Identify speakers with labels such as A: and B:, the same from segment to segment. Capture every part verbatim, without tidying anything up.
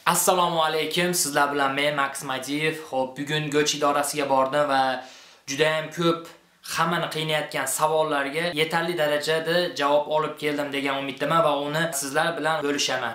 A: Assalomu alaykum, sizlar bilan men Max Madiyev. Xo'p, bugun Go'ch idorasiga bordim va juda ham ko'p hammani qiynayotgan savollarga yetarli darajada javob olib keldim degan umiddaman va uni sizlar bilan bo'lishaman.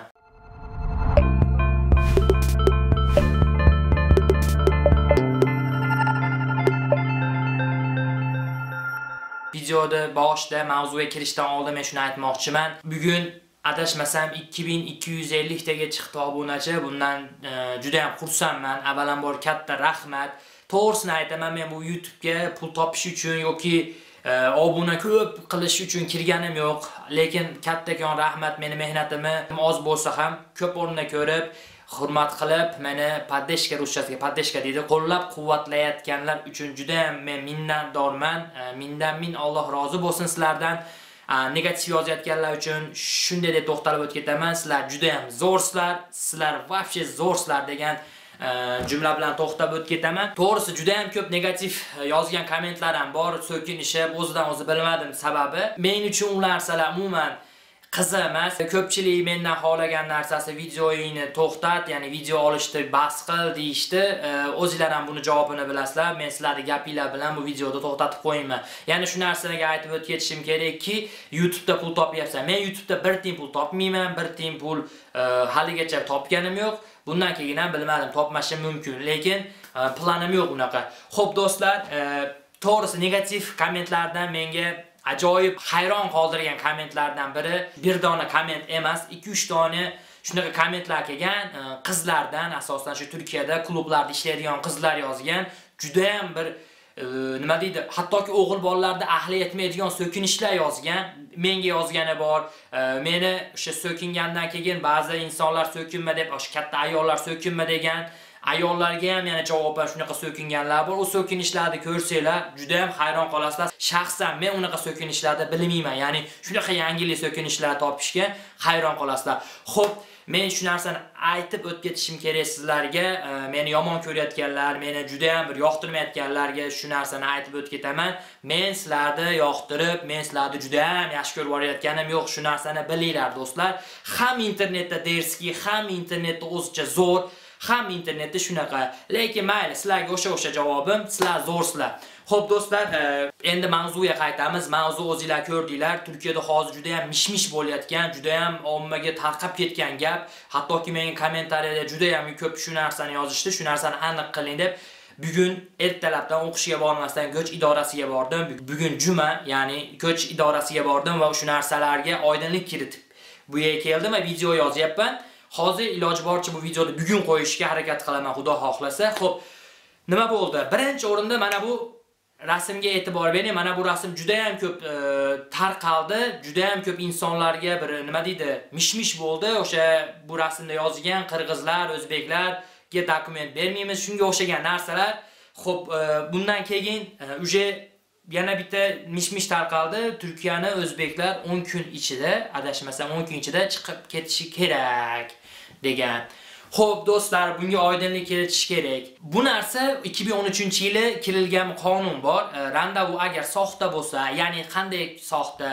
A: Videoda boshida mavzuga kirishdan oldin men shuni aytmoqchiman. Bugun adashmasam ikki ming ikki yuz ellik taga chiqdi obunachi. Bundan e, juda ham xursandman. Avvalambor katta rahmat. To'g'risini aytaman, men bu YouTube'ga pul topish uchun yoki e, obuna ko'p qilish uchun kirganim yo'q. Lekin kattakon rahmat, meni mehnatimni oz bo'lsa ham ko'p o'rinda ko'rib, hurmat qilib, meni poddeshka ruschasiga poddeshka deydi, qo'llab-quvvatlayotganlar uchun juda ham men minnatdorman. E, mindan min Alloh rozi bo'lsin sizlardan. Negativ yozayotganlar uchun shunday deb to'xtalib o'tib ketaman. Sizlar juda ham zo'rsizlar, sizlar вообще zo'rsizlar degan jumla bilan to'xtab o'tib ketaman. To'g'risi juda ham ko'p negativ yozgan kommentlar ham bor, so'kinishib, o'zidan o'zi bilmadim sababi. Men uchun ular narsalar umuman qiziq emas. Ko'pchilik mendan xohlagan narsasi videoyingni to'xtat, ya'ni video olishni bas qil deyishdi. O'zingizlar ham buni javobini bilasizlar. Men sizlarning gapinglar bilan bu videoda to'xtatib qo'yayman. Ya'ni shu narsaga aytib o'tib ketishim kerakki, YouTube'da pul topyapsan. Men YouTube'da bir tiyin pul topmayman, bir tiyin pul haligacha topganim yo'q. Bundan keyin ham bilmadim, topmashim mumkin, lekin planim yo'q unaqa. Xo'p do'stlar, to'g'risi negativ kommentlardan menga ajoyib hayron qoldirgan kommentlardan biri bir dona komment emas, ikki uch dona shunaqa kommentlar kelgan, qizlardan, asosan shu Turkiyada klublarda ishlaydigan qizlar yozgan. Juda ham bir nima deydi, hattoki o'g'il bolalarda ahli yetmaydigan so'kinishlar yozgan. Menga yozgani bor. Meni o'sha so'kingandan keyin ba'zi insonlar so'kinma deb, o'sha katta ayollar so'kinma degan. Ayollarga ham yana javoban shunaqa so'kinganlar bor. O so'kinishlarni ko'rsanglar, juda ham hayron qolasizlar. Shaxsan men unaqa so'kinishlarni bilmayman. Ya'ni shunaqa yangilik so'kinishlar topishga hayron qolasizlar. Xo'p, men shu narsani aytib o'tib ketishim kerak sizlarga. Meni yomon ko'rayotganlar, meni juda ham bir yoqtirmayotganlarga shu narsani aytib o'tib ketaman. Men sizlarni yoqtirib, men sizlarni juda ham yaxshi ko'rib borayotganim yo'q. Shu narsani bilinglar do'stlar. Ham internetda derski, ham internetda o'zicha zo'r, ham internetda shunaqa. Lekin mayli, sizlarga o'sha-o'sha javobim, sizlar zo'rsizlar. Xo'p do'stlar, endi mavzuga qaytamiz. Mavzu o'zingizlar ko'rdinglar, Turkiyada hozir juda ham mish-mish bo'layotgan, juda ham ommaga tarqab ketgan gap. Hattoki mening kommentariyada juda ham ko'p shu narsani yozishdi, shu narsani aniq qiling deb. Bugun ertalabdan o'qishga bormasdan Go'ch idorasiga bordim. Bugun juma, ya'ni Go'ch idorasiga bordim va shu narsalarga oydinlik kiritib bu yerga keldim va video yozyapman. Hozir iloji boricha bu videoni bugun qo'yishga harakat qilaman, Xudo xohlasa. Xo'p, nima bo'ldi? Birinchi o'rinda mana bu rasmga e'tibor bering. Mana bu rasm juda ham ko'p e, tarqaldi, juda ham ko'p insonlarga bir nima deydi, mish-mish bo'ldi. O'sha bu rasmda yozgan qirg'izlar, o'zbeklarga dokument bermaymiz, shunga o'xshagan narsalar. Xo'p, e, bundan keyin uje yana bitta mish-mish tarqaldi. Turkiyani o'zbeklar o'n kun ichida, adashmasam o'n kun ichida chiqib ketishi kerak degan. Xo'p do'stlar, bunga oydinlik kiritish kerak. Bu narsa ikki ming o'n uchinchi yili kirilgan qonun bor. Randavu agar soxta bo'lsa, ya'ni qanday soxta?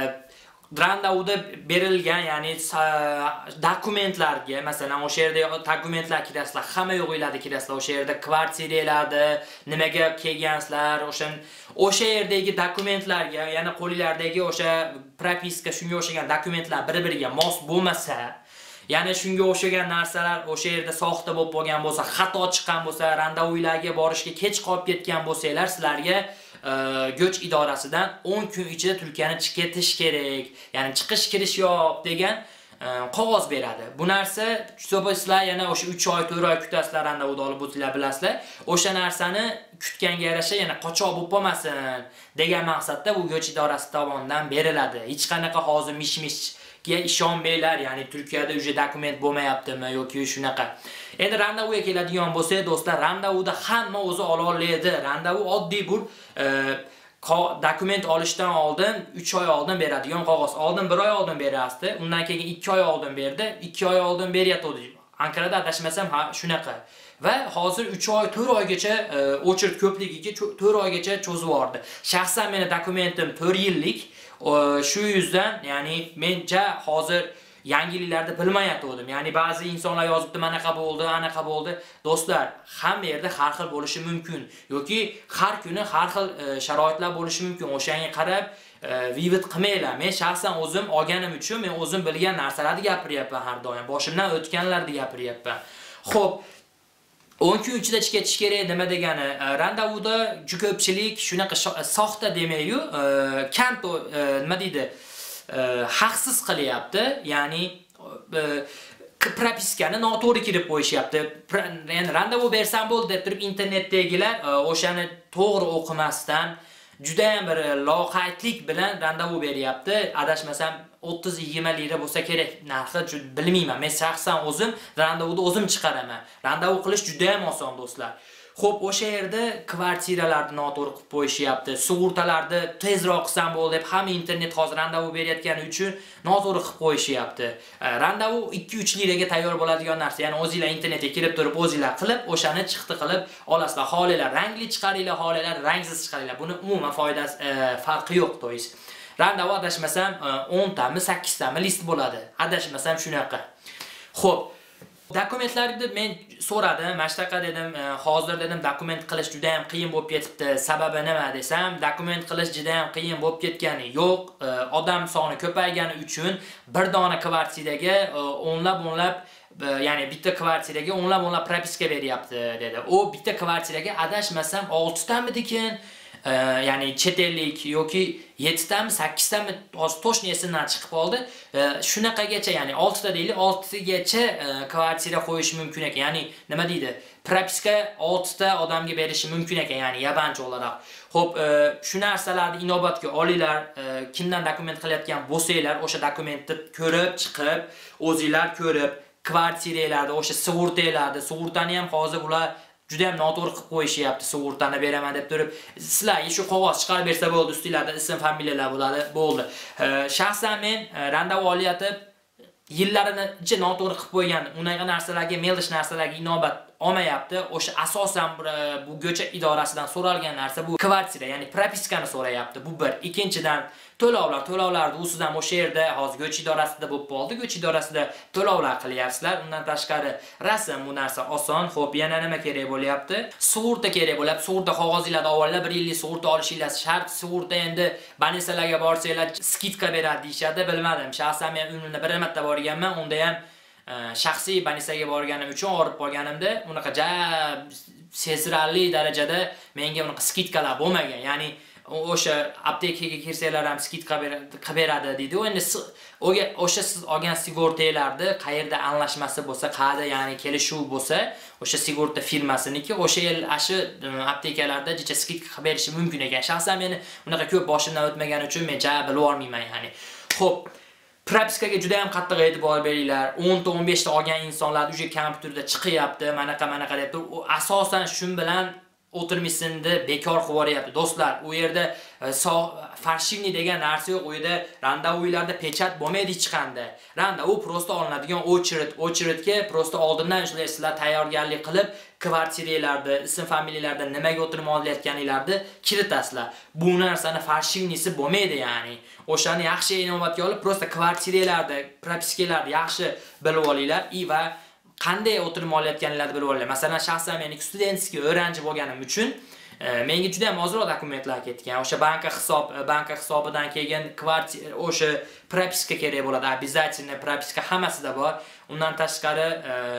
A: Randavuda berilgan, ya'ni dokumentlarga, masalan, o'sha yerda dokumentlar kirasizlar, hamma yo'g'inglarni kirasizlar, o'sha yerda kvartiralarda nimaga kelgansizlar, o'sha o'sha yerdagi dokumentlarga, ya'ni qo'linglardagi o'sha propiska, shunga o'xshagan dokumentlar bir-biriga mos bo'lmasa, ya'ni shunga o'xshagan narsalar o'sha yerda soxta bo'lib qolgan bo'lsa, xato chiqqan bo'lsa, randavuylarga borishga kech qolib ketgan bo'lsanglar, sizlarga Go'ch idorasidan o'n kun ichida Turkiyani chiqib ketish kerak. Ya'ni chiqish kirish yo'q degan qog'oz beradi. Bu narsa sizlar yana o'sha uch oy, to'rt oy kutasizlar, randavud olib o'tinglar bilasizlar. O'sha narsani kutganga yarasha yana qochoq bo'lib qolmasin degan maqsadda bu Go'ch idorasi tomonidan beriladi. Hech qanaqa hozir mish-mish ga ishonmanglar, ya'ni Turkiyada uje dokument bo'lmayaptimi yoki shunaqa. Endi randavuga keladigan bo'lsak, do'stlar, randavuda hamma o'zi ola oladi. Randavu oddiy bir e, dokument olishdan oldin uch oy oldin beradigan qog'oz. Oldin bir oy oldin berasdi, undan keyin ikki oy oldin berdi, ikki oy oldin beryapti. Ankarada adashmasam shunaqa. Va hozir uch oy, to'rt oygacha o'chirt ko'pligiga to'rt oygacha cho'zib yubordi. Shaxsan meni dokumentim to'rt yillik. Shu yuzdan, ya'ni mencha hozir yangiliklarni bilmayotgandim. Ya'ni ba'zi insonlar yozibdi, "Manaqa bo'ldi, anaqa bo'ldi." Do'stlar, hamma yerda har xil bo'lishi mumkin yoki har kuni har xil sharoitlar bo'lishi mumkin. O'shanga qarab vivid qilmanglar. Men shaxsan o'zim olganim uchun men o'zim bilgan narsalarni gapiryapman har doim. Boshimdan o'tganlarni gapiryapman. Xo'p, o'n kun ichida ketish kerak nima degani? Randavuda juda ko'pchilik shunaqa soxta demayyu, kanto nima deydi? Haqsiz qilyapti. Ya'ni propiskani noto'g'ri kirib qo'yishyapti. Ya'ni randavu bersam bo'ldi deb turib internetdagilar o'shani to'g'ri o'qimasdan juda ham bir loqaydlik bilan randavu beryapti. Adashmasam o'ttiz yigirma lira bo'lsa kerak narxi, bilmayman. Men shaxsan o'zim randavuni o'zim chiqaraman. Randavu qilish juda ham oson do'stlar. Xo'p, o'sha yerda kvartiralarni noto'g'ri qilib qo'yishyapti. Sug'urtalarni tezroq qilsam bo'ldi deb hamma internet hozir randavu berayotgani uchun noto'g'ri qilib qo'yishyapti. Randavu ikki uch liraga tayyor bo'ladigan narsa. Ya'ni o'zingizlar internetga kirib turib, o'zingizlar qilib, o'shani chiqdi qilib olasizlar. Xohlaylar rangli chiqaringlar, xohlaylar rangsiz chiqaringlar. Buni umuman foydasi farqi yo'q, to'yis. Randavu adashmasam o'n tami, sakkiz tami list bo'ladi. Adashmasam shunaqa. Xo'p, dokumentlarni men so'radim, mashtaqa dedim, hozir dedim dokument qilish juda ham qiyin bo'lib ketibdi. Sababi nima desam, dokument qilish juda ham qiyin bo'lib ketgani yo'q. Odam soni ko'paygani uchun bir dona kvartiraga o'nlab o'nlab, ya'ni bitta kvartiraga o'nlab o'nlab propiska beryapti dedi. U bitta kvartiraga adashmasam olti tamidikin, ya'ni chet ellik yoki yetti tami, sakkiz tami hozir to'shni esimdan chiqib qoldi. Shunaqagacha, ya'ni olti ta deylik, olti gacha kvartira qo'yish mumkin ekan. Ya'ni nima deydi? Propiska olti ta odamga berishi mumkin ekan, ya'ni yabanchi o'laroq. Xo'p, shu narsalarni inobatga olinglar. Kimdan dokument qilayotgan bo'lsanglar, o'sha dokumentni ko'rib chiqib, o'zingizlar ko'rib, kvartiralarda, o'sha sug'urtalarda, sug'urtani ham hozir ular juda ham noto'g'ri qilib qo'yishyapti. Sug'urtani beraman deb turib, sizlarga shu qog'oz chiqarib bersa bo'ldi, ustinglarda ism, familiyalar bo'ladi, bo'ldi. Shaxsan men randavu olayotib yillarini ichi noto'g'ri qilib qo'ygan, unaqa narsalarga, meldish narsalarga inobat olmayapti. O'sha asosan bu go'cha idorasidan so'ralgan narsa bu kvartira, ya'ni propiskani so'rayapti. Bu bir. Ikkinchidan to'lovlar, to'lovlarni ustidan o'sha yerda hozir go'cha idorasida bo'lib qoldi. Go'cha idorasida to'lovlar qilyapsizlar. Undan tashqari rasm bu narsa oson. Xo'p, yana nima kerak bo'lyapti? Sug'urta kerak bo'lyapti. Sug'urta qog'ozinglarni avvallar bir yillik sug'urta olishingiz shart. Sug'urta endi banisalarga borsanglar skidka beradi deyshadi, bilmadim. Shaxsan men umrimda bir marta borganman. Unda ham shaxsiy banisaga borganim uchun olib qolganimda unaqa ja sezilarli darajada menga unaqa skidkalar bo'lmagan. Ya'ni o'sha aptekaga kirsanglar ham skidka qilib beradi deydi. Endi o'sha siz olgan sigortalarni qayerda anglashmasi bo'lsa, qayerda ya'ni kelishuv bo'lsa, o'sha sigorta firmasiniki, o'sha yil ashi aptekalarda jicha skidka qilib berishi mumkin ekan. Shaxsan meni unaqa ko'p boshimdan o'tmagani uchun men ja bilib olmayman ya'ni. Xo'p, propiskaga juda ham qattiq e'tibor beringlar. o'n ta o'n besh ta olgan insonlar uje kompyuterda chiqyapti, manaqa manaqa deb turib, asosan shun bilan o'tirmisini bekor qilib yuboryapti. Do'stlar, u yerda farshivni degan narsa yo'q. U yerda randavuylarda pechat bo'lmaydi hech qanday. Randavu prosta olinadigan очередь, очередьga prosta oldindan sizlar tayyorgarlik qilib, kvartiralarda, ism familiyalarda nimaga o'tirib olayotganinglarni kiritasizlar. Bu narsani farshivnisi bo'lmaydi ya'ni. O'shani yaxshi inobatga olib, prosta kvartiralarda, propiskalarni yaxshi bilib olinglar va qanday o'tirib olayotganinglarni bilib olinglar. Masalan, shaxsan men studentskiy o'quvchi bo'lganim uchun menga juda ham ozroq dokumentlar ketgan. O'sha banka hisob, banka hisobidan kelgan kvartira, o'sha propiska kerak bo'ladi. Обязательно propiska hammasida bor. Undan tashqari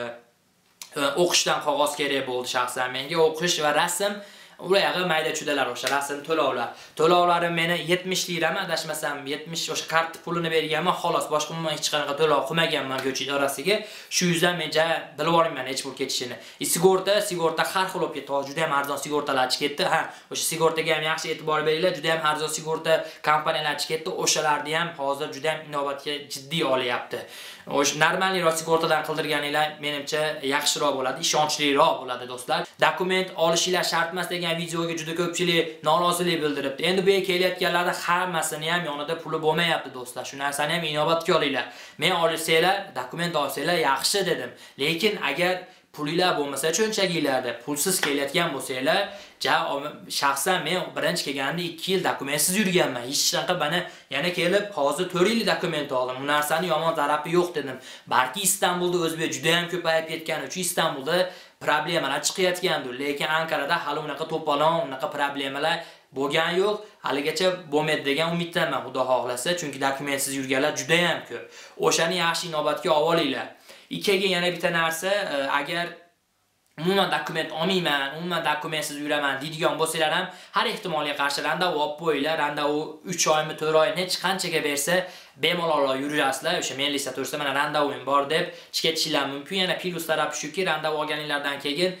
A: o'qishdan qog'oz kerak bo'ldi shaxsan menga. O'qish va rasm, ularga mayda chudalar, o'sha rasm to'lovlar. To'lovlarim meni yetmish lirami adashmasam, yetmish o'sha kart pulini berganman, xolos, boshqa umuman hech qanaqa to'lov qilmaganman go'cha idorasiga. Shu yuzdan men ja bilib olmayman hech pul ketishini. E sigorta, sigorta har xil olib ketdi. Juda ham arzon sigortalar chiqib ketdi. Ha, o'sha sigortaga ham yaxshi e'tibor beringlar. Juda ham arzon sigorta kompaniyalar chiqib ketdi. O'shalarni ham hozir juda ham inobatga jiddiy olyapti. O'sha normalniroq sigortadan qildirganinglar menimcha yaxshiroq bo'ladi, ishonchliroq bo'ladi do'stlar. Dokument olishinglar shart emas degan videoga juda ko'pchilik norozilik bildiribdi. Endi bu yerga kelayotganlarda hammasini ham yonida puli bo'lmayapti do'stlar. Shu narsani ham inobatga olinglar. Men olsanglar, dokument olsanglar yaxshi dedim. Lekin agar pulinglar bo'lmasa cho'nchaginglarda pulsiz kelayotgan bo'lsanglar, ja shaxsan men birinchi kelganimda ikki yil dokumentsiz yurganman. Hech qanaqa bana yana kelib hozir to'rt yil dokument oldim. Bu narsani yomon tarafi yo'q dedim. Balki Istanbulda o'zbek juda ham ko'payib ketgani uchun Istanbulda problemalar chiqayotgandir, lekin Ankarada hali unaqa to'polon, unaqa problemalar bo'lgan yo'q. Haligacha bo'lmaydi degan umiddaman, Xudo xohlasa, chunki dokumentsiz yurganlar juda ham ko'p. O'shani yaxshi inobatga olinglar. Ikkiga yana bitta narsa, agar umuman dokument olmayman, umuman dokumentsiz yuraman deydigan bo'lsalar ham har ehtimolga qarshi randavu olib qo'yinglar. Randavu uch oymi, to'rt oy hech qanchaga bersa bemalol yurasizlar. O'sha men listatursa mana randavum bor deb chiqatishinglar mumkin. Yana plus tarafi shuki, randavu olganinglardan keyin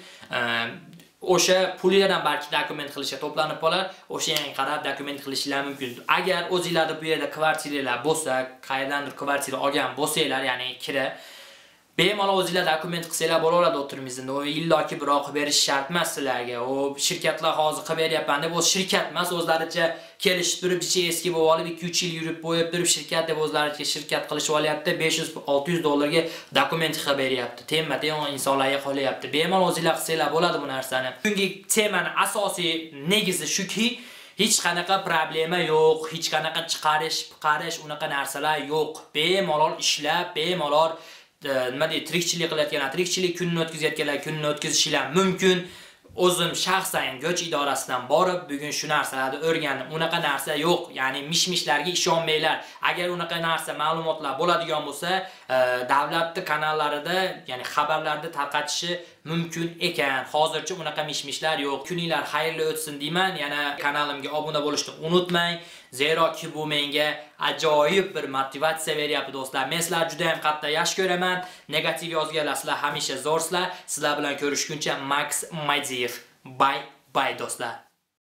A: o'sha pullardan balki dokument qilishga to'planib qolar, o'shanga qarab dokument qilishinglar mumkin. Agar o'zingizlarda bu yerda kvartiralar bo'lsa, qayerdandir kvartira olgan bo'lsanglar, ya'ni kira, bemalol o'zingizlar dokument qilsanglar bo'laveradi o'tirimizda. O illoki biroq berish shart emas sizlarga. O shirkatlar hozir qilib beryapman deb o'z shirkat emas, o'zlaricha kelishib turib, ichi eski bo'lib olib ikki uch yil yurib qo'yib turib shirkat deb o'zlaricha shirkat qilishib olyapti. besh yuz olti yuz dollarga dokument qilib beryapti. Temma-tem insonlarga qolyapti. Bemalol o'zingizlar qilsanglar bo'ladi bu narsani. Chunki temaning asosiy negizi shuki, hech qanaqa problema yo'q, hech qanaqa chiqarish, chiqarish unaqa narsalar yo'q. Bemalol ishlab, bemalol nima deydi, tirikchilik qilayotganlar, tirikchilik kunini o'tkazayotganlar, kunini o'tkazishingiz mumkin. O'zim shaxsan go'ch idorasidan borib, bugun shu narsalarni o'rgandim. Unaqa narsa yo'q. Ya'ni mish-mishlarga ishonmanglar. Agar unaqa narsa ma'lumotlar bo'ladigan bo'lsa, davlatning kanallarida, ya'ni xabarlarda tarqatishi mumkin ekan. Hozircha unaqa mish-mishlar yo'q. Kuninglar xayrli o'tsin deyman. Yana kanalimga obuna bo'lishni unutmang. Zero ki bu menga ajoyib bir motivatsiya beryapti do'stlar. Men sizlar juda ham qattiq yaxshi ko'raman. Negativ yozganlar sizlar hamisha zo'rsizlar. Sizlar bilan ko'rishguncha Max Madiev. Bye bye do'stlar.